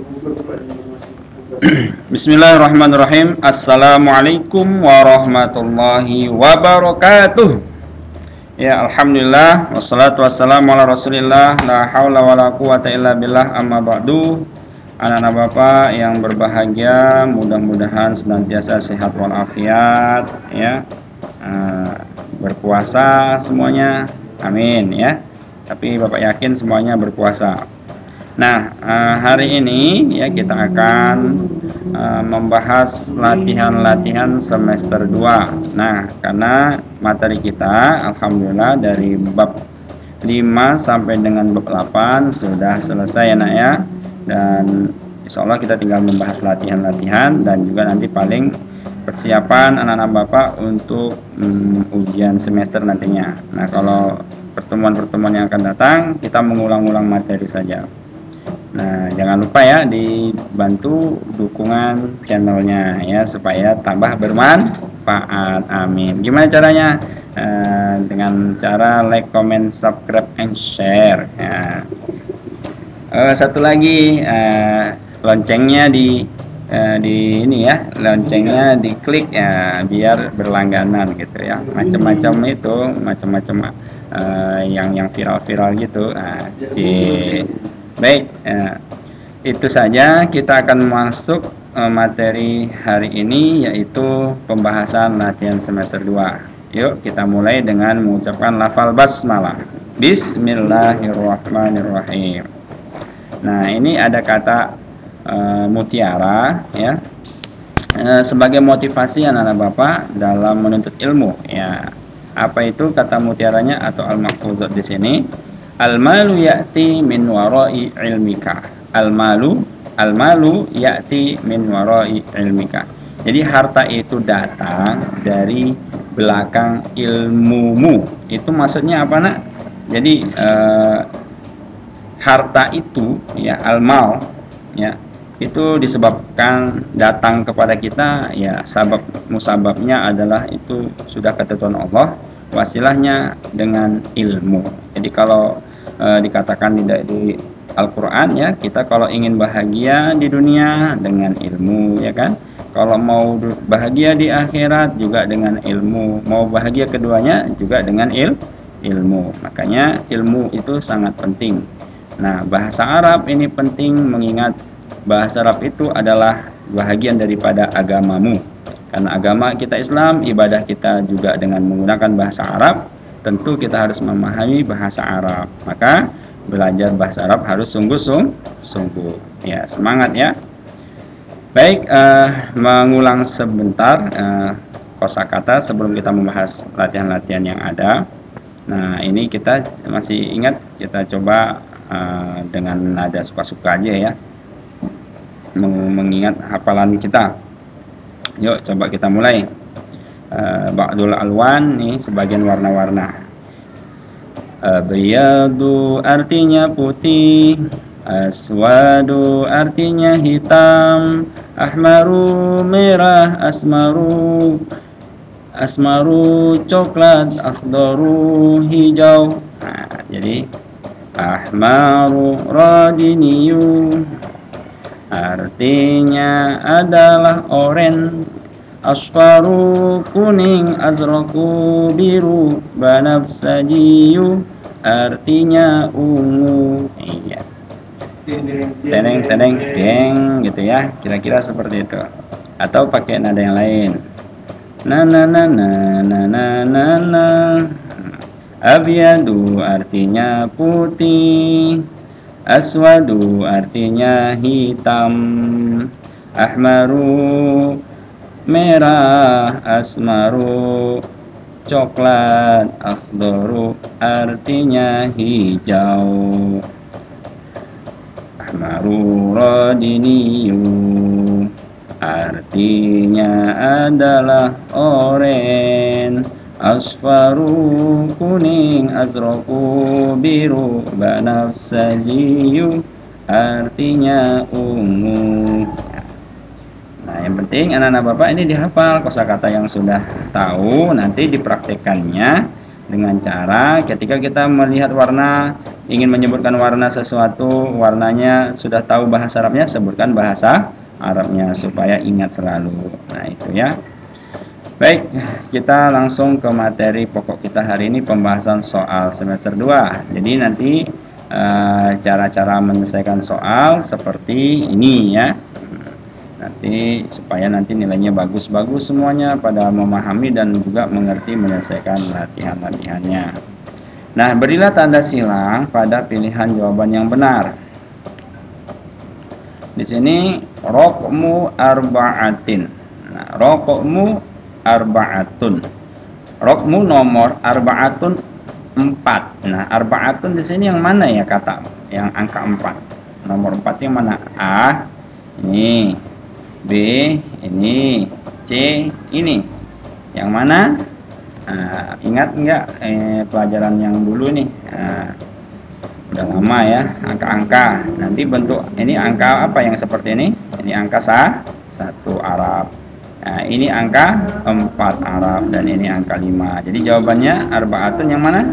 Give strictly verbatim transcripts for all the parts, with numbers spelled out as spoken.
Bismillahirrahmanirrahim. Assalamualaikum warahmatullahi wabarakatuh. Ya, alhamdulillah wassalatu wassalamu ala Rasulillah, la haula wala quwata illa billah, amma ba'du. Anak-anak Bapak yang berbahagia, mudah-mudahan senantiasa sehat walafiat ya. Uh, berpuasa semuanya. Amin ya. Tapi Bapak yakin semuanya berpuasa. Nah, uh, hari ini ya kita akan uh, membahas latihan-latihan semester dua. Nah, karena materi kita alhamdulillah dari bab lima sampai dengan bab delapan sudah selesai ya nak ya. Dan insya Allah kita tinggal membahas latihan-latihan dan juga nanti paling persiapan anak-anak Bapak untuk um, ujian semester nantinya. Nah, kalau pertemuan-pertemuan yang akan datang kita mengulang-ulang materi saja. Nah, jangan lupa ya dibantu dukungan channelnya ya supaya tambah bermanfaat. Amin. Gimana caranya? Eh, dengan cara like, comment, subscribe, and share. Ya. Eh, satu lagi eh, loncengnya di eh, di ini ya, loncengnya diklik ya biar berlangganan gitu ya. Macam-macam itu, macam-macam eh, yang yang viral-viral gitu. Nah, ci Baik, ya, itu saja kita akan masuk uh, materi hari ini yaitu pembahasan latihan semester dua. Yuk kita mulai dengan mengucapkan lafal basmalah. Bismillahirrahmanirrahim. Nah, ini ada kata uh, mutiara ya. Uh, sebagai motivasi anak-anak Bapak dalam menuntut ilmu ya. Apa itu kata mutiaranya atau al-mahfuzat di sini? Al-malu ya'ti min warai ilmika. Al-malu Al-malu ya'ti min warai ilmika. Jadi harta itu datang dari belakang ilmumu. Itu maksudnya apa nak? Jadi eh, harta itu ya al-mal ya itu disebabkan datang kepada kita ya sabab musababnya adalah itu sudah ketentuan Allah, wasilahnya dengan ilmu. Jadi kalau e, dikatakan di, di Al-Quran ya, kita kalau ingin bahagia di dunia dengan ilmu ya kan, kalau mau bahagia di akhirat juga dengan ilmu, mau bahagia keduanya juga dengan il, ilmu. Makanya ilmu itu sangat penting. Nah, bahasa Arab ini penting mengingat bahasa Arab itu adalah bahagian daripada agamamu. Karena agama kita Islam, ibadah kita juga dengan menggunakan bahasa Arab, tentu kita harus memahami bahasa Arab. Maka belajar bahasa Arab harus sungguh-sungguh. Ya, semangat ya. Baik, uh, mengulang sebentar uh, kosakata sebelum kita membahas latihan-latihan yang ada. Nah, ini kita masih ingat, kita coba uh, dengan nada suka-suka aja ya, mengingat hafalan kita. Yuk coba kita mulai. uh, Ba'dul alwan nih sebagian warna-warna. Abyadu artinya putih, aswadu artinya hitam, ahmaru merah, asmaru asmaru coklat, akhdaru hijau. Nah, jadi ahmaru radiniyu artinya adalah oren, asfaru kuning, azraku biru, banafsajiyu artinya ungu. Iya. Teneng teneng deng gitu ya. Kira-kira seperti itu. Atau pakai nada yang lain. Na na na na na na na na. Abyadu artinya putih, aswadu artinya hitam, ahmaru merah, asmaru coklat, akhdaru artinya hijau, ahmaru radiniyu artinya adalah oren, asfaru kuning, azraku biru, banafsajiyu artinya ungu. Nah, yang penting anak-anak Bapak ini dihafal kosakata yang sudah tahu, nanti dipraktekannya dengan cara ketika kita melihat warna, ingin menyebutkan warna sesuatu, warnanya sudah tahu bahasa Arabnya, sebutkan bahasa Arabnya supaya ingat selalu. Nah itu ya. Baik, kita langsung ke materi pokok kita hari ini, pembahasan soal semester dua. Jadi nanti cara-cara uh, menyelesaikan soal seperti ini ya. Nanti supaya nanti nilainya bagus-bagus semuanya pada memahami dan juga mengerti menyelesaikan latihan-latihannya. Nah, berilah tanda silang pada pilihan jawaban yang benar. Di sini rokmu arba'atin. Nah, rokmu arba'atun. Rokmu nomor arba'atun empat. Nah, arba'atun di sini yang mana ya kata? Yang angka empat. Nomor empat yang mana? A ini, B ini, C ini. Yang mana? Nah, ingat enggak eh, pelajaran yang dulu nih? Nah, udah lama ya, angka-angka. Nanti bentuk ini angka apa yang seperti ini? Ini angka sah, satu Arab. Nah, ini angka empat Arab dan ini angka lima. Jadi jawabannya arba'atun yang mana?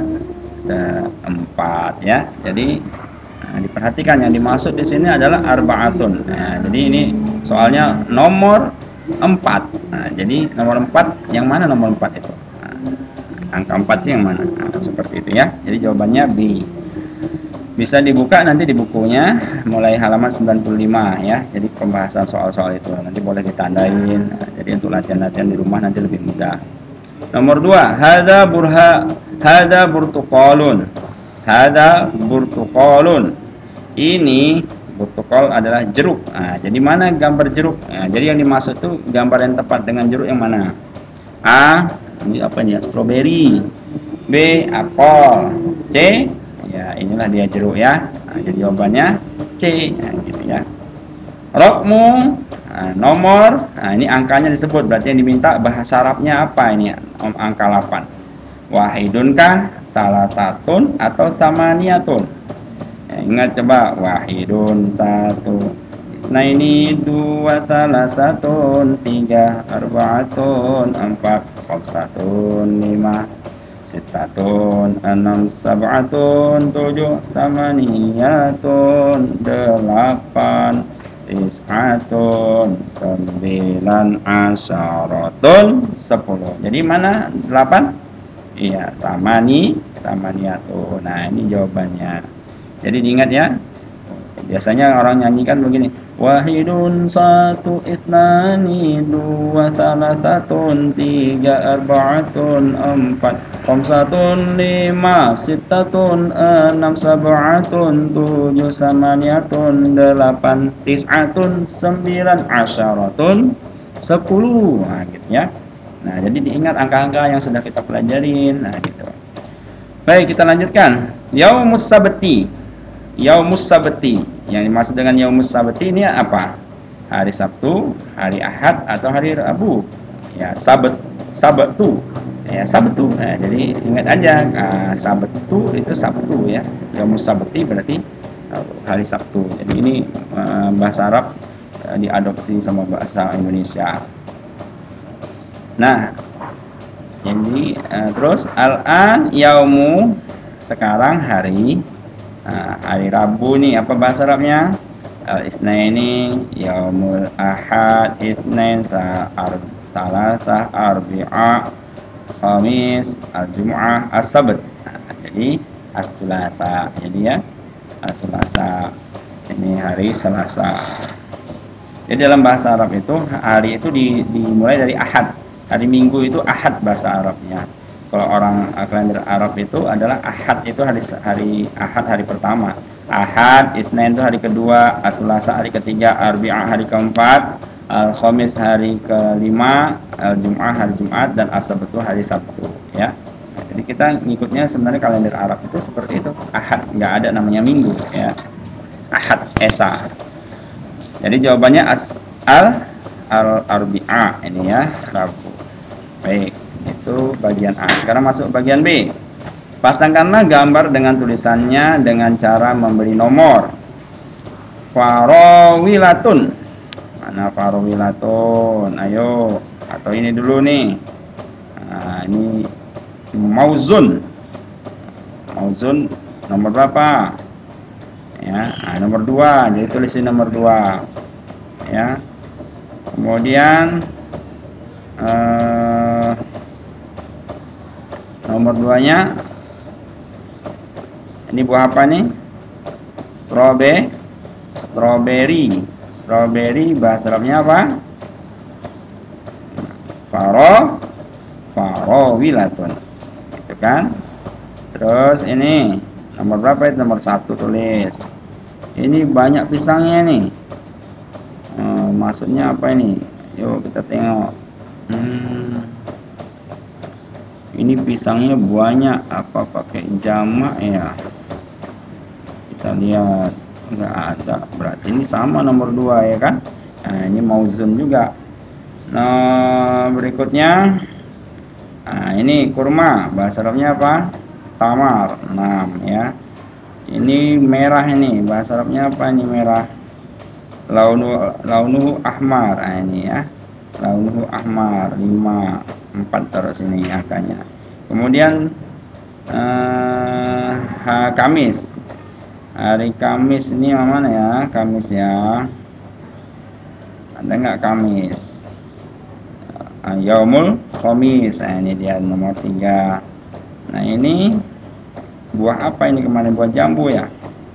empat ya. Jadi nah, diperhatikan yang dimaksud di sini adalah arba'atun. Nah, jadi ini soalnya nomor empat. Nah, jadi nomor empat yang mana nomor empat itu? Nah, angka empat yang mana? Nah, seperti itu ya. Jadi jawabannya B. Bisa dibuka nanti di bukunya mulai halaman sembilan puluh lima ya. Jadi pembahasan soal-soal itu nanti boleh ditandain. Nah, jadi untuk latihan-latihan di rumah nanti lebih mudah. Nomor dua, hadza burha hadza burtuqalun. Hadza burtuqalun. Ini burtuqal adalah jeruk. Nah, jadi mana gambar jeruk? Nah, jadi yang dimaksud itu gambar yang tepat dengan jeruk yang mana? A, ini apa nih? Strawberry. B, apel. C, ya inilah dia jeruk ya. Nah, jadi jawabannya C. Nah, gitu ya. Rokmu, nah, nomor, nah ini angkanya disebut, berarti yang diminta bahasa Arabnya apa ini? Angka delapan. Wahidunkah, salah satun, atau samaniyatun? Ya, ingat coba, wahidun satu, nah ini dua, salah satun, tiga, arba'atun, empat, khamsatun, lima, sitatun, enam, sab'atun, tujuh, samaniyatun, delapan, tis'atun, sembilan, asyaratun, sepuluh. Jadi mana delapan? Iya, sama nih, sama niatun. Nah, ini jawabannya. Jadi diingat ya. Biasanya orang nyanyikan begini. Wahidun satu isnani dua salah satun tiga arba'atun empat khamsatun lima sitatun enam sab'atun tujuh samaniyatun delapan tis'atun sembilan asyaratun sepuluh. Nah gitu ya. Nah jadi diingat angka-angka yang sudah kita pelajarin. Nah gitu. Baik, kita lanjutkan. Yaumus sabti. Yaumus sabti. Yang dimaksud dengan Yaumus sabti ini apa? Hari Sabtu, hari Ahad, atau hari Rabu? Ya, Sabat, Sabtu. Ya, Sabtu. Nah, jadi ingat aja, uh, Sabtu itu Sabtu ya. Yaumus sabti berarti uh, hari Sabtu. Jadi ini uh, bahasa Arab uh, diadopsi sama bahasa Indonesia. Nah, jadi uh, terus al-an yaumu, sekarang hari uh, hari Rabu nih, apa bahasa Arabnya? Al-Isnaini, yaumul Ahad, Isnain, sa'ar, Salasah, Arbi'a, Khamis, Al-Jum'ah, As-Sabt. Nah, jadi As-Sulasa. Jadi ya, As-Sulasa. Ini hari Selasa. Jadi dalam bahasa Arab itu hari itu di, dimulai dari Ahad. Hari Minggu itu Ahad bahasa Arabnya. Kalau orang kalender Arab itu adalah Ahad, itu hari hari Ahad hari pertama. Ahad, Isnin itu hari kedua, As-Sulasa hari ketiga, Arbi'ah hari keempat, Al-Khamis hari kelima, Al-Jum'ah hari Jumat, dan As-Sabt itu hari Sabtu ya. Jadi kita ngikutnya sebenarnya kalender Arab itu seperti itu. Ahad, nggak ada namanya Minggu ya. Ahad, Esa. Jadi jawabannya as al al arbi'a ini ya, Rabu. Baik, itu bagian A. Sekarang masuk bagian B. Pasangkanlah gambar dengan tulisannya dengan cara memberi nomor. Farawilatun. Mana farawilatun? Ayo, atau ini dulu nih. Nah, ini mauzun. mauzun nomor berapa? Ya, nah, nomor dua. Jadi tulis di nomor dua. Ya. Kemudian eh, nomor duanya ini buah apa nih? Strawberry. Strawberry. Strawberry bahasa Arabnya apa? Faro farowilatun. Gitu kan? Terus ini nomor berapa itu? Nomor satu tulis. Ini banyak pisangnya nih. Eh, maksudnya apa ini? Yuk kita tengok. Hmm, ini pisangnya banyak, apa pakai jamak ya? Kita lihat nggak ada, berarti ini sama nomor dua ya kan? Nah, ini mauzun juga. Nah, berikutnya, nah ini kurma, bahasa Arabnya apa? Tamar, enam ya. Ini merah, ini bahasa Arabnya apa? Ini merah, launu launu ahmar. Nah, ini ya, launu ahmar, lima, empat terus ini angkanya. Kemudian eh, ha, Kamis, hari Kamis ini yang mana ya? Kamis ya, ada nggak Kamis? Yaumul Khamis. Nah, ini dia nomor tiga. Nah, ini buah apa ini kemarin? Buah jambu ya,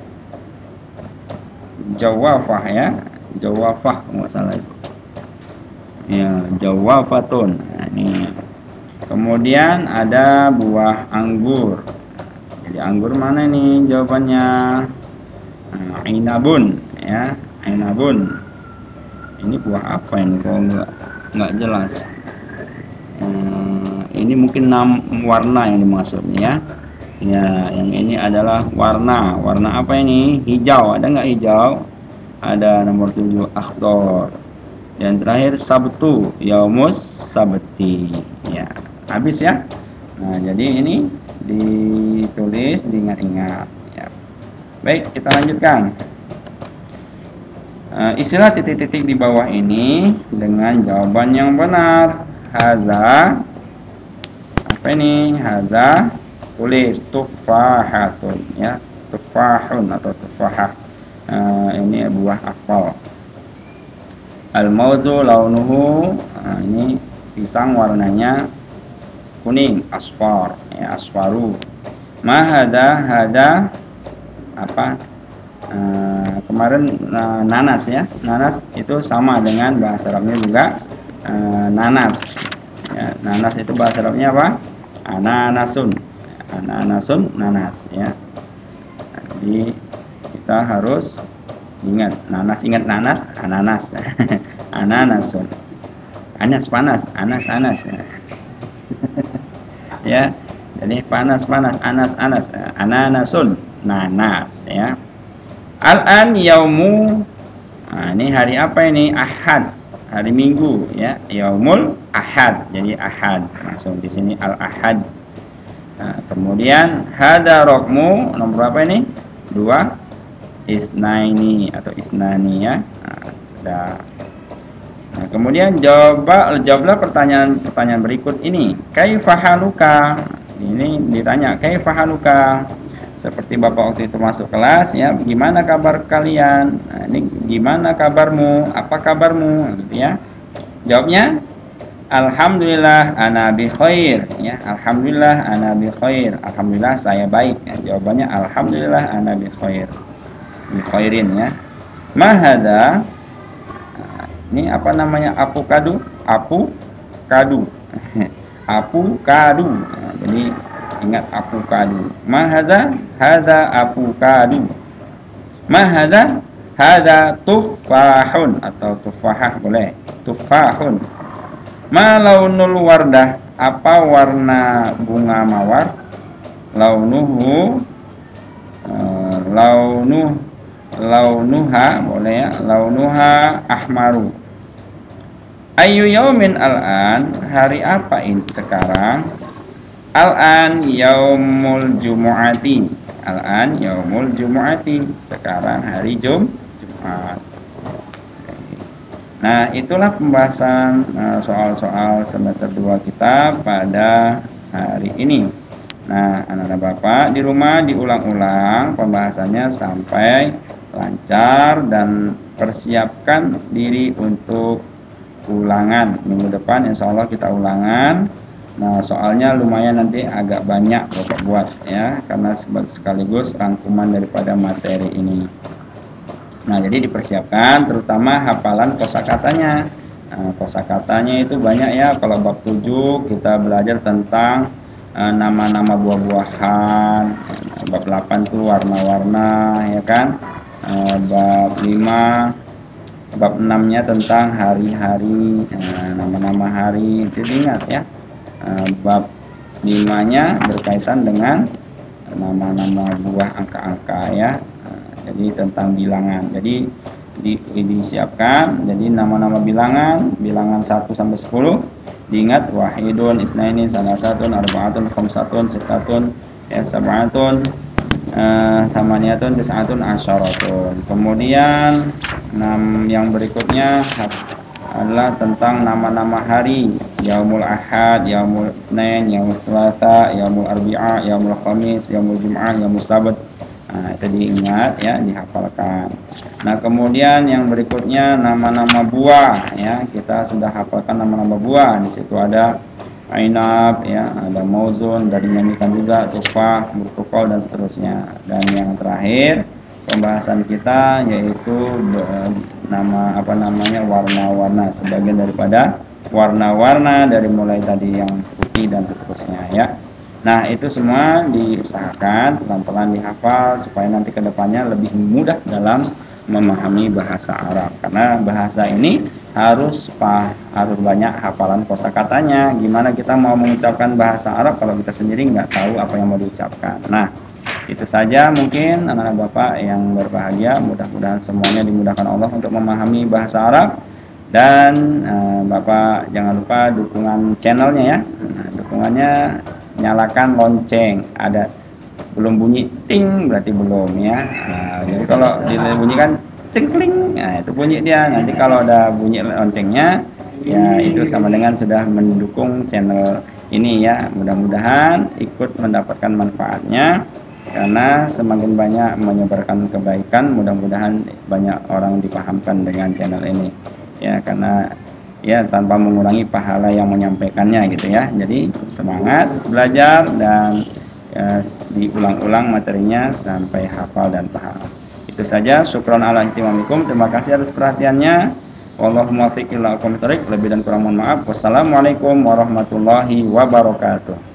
jawafah ya, jawafah nggak salah itu ya, jawafatun. Nah, ini kemudian ada buah anggur. Jadi anggur mana nih jawabannya? Nah, inabun ya, inabun. Ini buah apa ini? Kok nggak nggak jelas. Hmm, ini mungkin enam warna yang dimaksudnya ya. Ya, yang ini adalah warna. Warna apa ini? Hijau. Ada nggak hijau? Ada. Nomor tujuh akhdar. Dan terakhir sabtu, yaumus sabti. Ya, habis ya. Nah, jadi ini ditulis, diingat-ingat ya. Baik, kita lanjutkan. Uh, istilah titik-titik di bawah ini dengan jawaban yang benar. Haza, apa ini? Haza, tulis tufahatun ya, tufahun atau tufahah. Uh, ini buah apel. Al-mauzu launuhu, uh, ini pisang warnanya kuning, asfar ya, asfaru. Ma hada, hada apa? Uh, kemarin uh, nanas ya, nanas itu sama dengan bahasa Arabnya juga uh, nanas ya. Nanas itu bahasa Arabnya apa? Ananasun, ananasun, nanas ya. Jadi kita harus ingat nanas, ingat nanas, ananas. Ananasun, anas panas, anas anas ya. Ya, jadi panas panas, anas anas, ananasun, nanas ya. Al-an yaumu, nah, ini hari apa ini? Ahad, hari Minggu ya, yaumul ahad. Jadi ahad, langsung di sini al-ahad. Nah, kemudian hada rokmu, nomor berapa ini? Dua, isnaini atau isnani ya. Nah, sudah. Nah, kemudian jawab jawablah pertanyaan-pertanyaan berikut ini. Kaifahaluka? Ini ditanya kaifahaluka. Seperti Bapak waktu itu masuk kelas ya, gimana kabar kalian? Nah, ini gimana kabarmu? Apa kabarmu? Gitu ya. Jawabnya alhamdulillah ana bi khair ya. Alhamdulillah ana bi khair. Alhamdulillah saya baik. Ya, jawabannya alhamdulillah ana bi khair. Bi khairin ya. Ma hada? Nah, ini apa namanya? Apu kadu? Apu kadu. Apu kadu. Nah, jadi ingat apukadu. Ma hadza? Hadza apukadu. Ma hadza? Hadza tufahun atau tufahah boleh. Tufahun. Ma launul wardah? Apa warna bunga mawar? Launuhu uh, launuh launuha boleh ya. Launuha ahmaru. Ayu yaumin al-an? Hari apa ini sekarang? Al-an yaumul jumu'ati. Al-an yaumul jumu'ati. Sekarang hari Jum Jumat. Nah, itulah pembahasan soal-soal semester dua kita pada hari ini. Nah, anak-anak Bapak di rumah diulang-ulang pembahasannya sampai lancar dan persiapkan diri untuk ulangan. Minggu depan insya Allah kita ulangan. Nah, soalnya lumayan nanti agak banyak Bapak buat ya, karena sekaligus rangkuman daripada materi ini. Nah, jadi dipersiapkan terutama hafalan kosakatanya. Nah, kosakatanya itu banyak ya. Kalau bab tujuh kita belajar tentang nama-nama uh, buah-buahan. Bab delapan itu warna-warna ya kan. Uh, bab lima, bab enam-nya tentang hari-hari, nama-nama uh, hari itu diingat ya. Uh, bab lima-nya berkaitan dengan nama-nama buah angka-angka ya. Jadi tentang bilangan. Jadi di, disiapkan jadi nama-nama bilangan, bilangan satu sampai sepuluh diingat, wahidun, isnaini, salasatun, arba'atun, khamsatun, sittatun, ya sab'atun, eh, thamaniyatun, tis'atun, asyaratun. Kemudian enam yang berikutnya adalah tentang nama-nama hari, yaumul ahad, yaumul itsnain, yaumul tsulatsa, yaumul arbi'a, yaumul khamis, yaumul jum'ah, yaumul sabt. Nah, itu diingat ya, dihafalkan. Nah, kemudian yang berikutnya nama-nama buah ya. Kita sudah hafalkan nama-nama buah. Di situ ada ainab ya, ada mauzun, dari nyanyikan juga tufah, burtukol dan seterusnya. Dan yang terakhir pembahasan kita yaitu nama apa namanya warna-warna, sebagian daripada warna-warna dari mulai tadi yang putih dan seterusnya ya. Nah, itu semua diusahakan pelan-pelan dihafal supaya nanti kedepannya lebih mudah dalam memahami bahasa Arab. Karena bahasa ini harus pah, harus banyak hafalan kosakatanya. Gimana kita mau mengucapkan bahasa Arab kalau kita sendiri nggak tahu apa yang mau diucapkan. Nah, itu saja mungkin anak-anak Bapak yang berbahagia. Mudah-mudahan semuanya dimudahkan Allah untuk memahami bahasa Arab. Dan eh, Bapak jangan lupa dukungan channelnya ya. Nah, dukungannya nyalakan lonceng, ada belum bunyi ting berarti belum ya. Nah, jadi kalau dibunyikan cengkling, nah itu bunyi dia. Nanti kalau ada bunyi loncengnya ya itu sama dengan sudah mendukung channel ini ya. Mudah-mudahan ikut mendapatkan manfaatnya, karena semakin banyak menyebarkan kebaikan, mudah-mudahan banyak orang dipahamkan dengan channel ini ya, karena ya tanpa mengurangi pahala yang menyampaikannya gitu ya. Jadi semangat belajar dan ya, diulang-ulang materinya sampai hafal dan paham. Itu saja. Syukron ala ihtimamikum. Terima kasih atas perhatiannya. Wallahu muwaffiq ila aqwamit thoriq. Lebih dan kurang mohon maaf. Wassalamualaikum warahmatullahi wabarakatuh.